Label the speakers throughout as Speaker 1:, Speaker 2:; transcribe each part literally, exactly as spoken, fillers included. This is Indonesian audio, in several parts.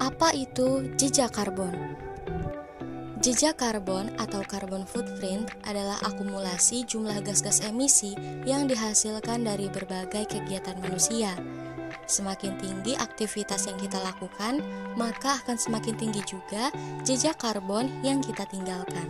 Speaker 1: Apa itu jejak karbon? Jejak karbon atau carbon footprint adalah akumulasi jumlah gas-gas emisi yang dihasilkan dari berbagai kegiatan manusia. Semakin tinggi aktivitas yang kita lakukan, maka akan semakin tinggi juga jejak karbon yang kita tinggalkan.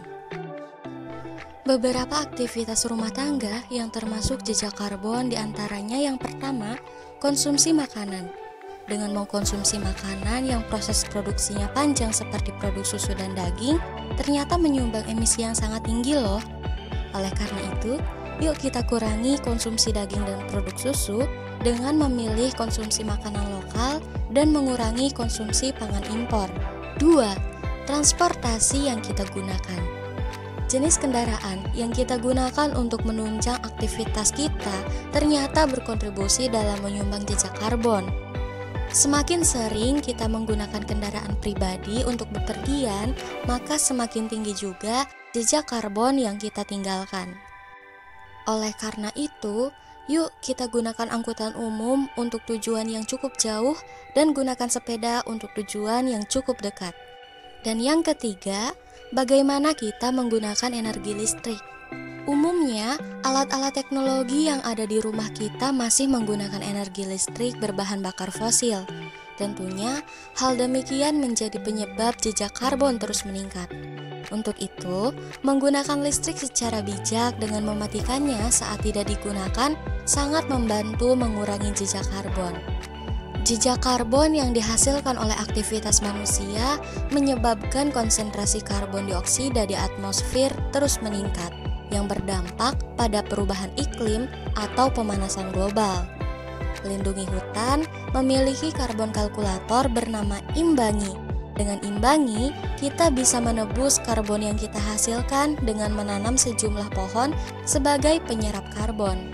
Speaker 1: Beberapa aktivitas rumah tangga yang termasuk jejak karbon diantaranya yang pertama, konsumsi makanan. Dengan mengkonsumsi makanan yang proses produksinya panjang seperti produk susu dan daging, ternyata menyumbang emisi yang sangat tinggi loh. Oleh karena itu, yuk kita kurangi konsumsi daging dan produk susu dengan memilih konsumsi makanan lokal dan mengurangi konsumsi pangan impor. Dua. Transportasi yang kita gunakan. Jenis kendaraan yang kita gunakan untuk menunjang aktivitas kita ternyata berkontribusi dalam menyumbang jejak karbon. Semakin sering kita menggunakan kendaraan pribadi untuk bepergian, maka semakin tinggi juga jejak karbon yang kita tinggalkan. Oleh karena itu, yuk kita gunakan angkutan umum untuk tujuan yang cukup jauh dan gunakan sepeda untuk tujuan yang cukup dekat. Dan yang ketiga, bagaimana kita menggunakan energi listrik. Umumnya, alat-alat teknologi yang ada di rumah kita masih menggunakan energi listrik berbahan bakar fosil. Tentunya, hal demikian menjadi penyebab jejak karbon terus meningkat. Untuk itu, menggunakan listrik secara bijak dengan mematikannya saat tidak digunakan sangat membantu mengurangi jejak karbon. Jejak karbon yang dihasilkan oleh aktivitas manusia menyebabkan konsentrasi karbon dioksida di atmosfer terus meningkat, yang berdampak pada perubahan iklim atau pemanasan global. Lindungi Hutan memiliki karbon kalkulator bernama Imbangi. Dengan Imbangi, kita bisa menebus karbon yang kita hasilkan dengan menanam sejumlah pohon sebagai penyerap karbon.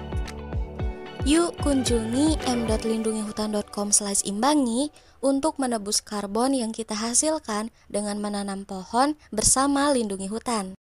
Speaker 1: Yuk kunjungi m dot lindungi hutan dot com slash imbangi untuk menebus karbon yang kita hasilkan dengan menanam pohon bersama Lindungi Hutan.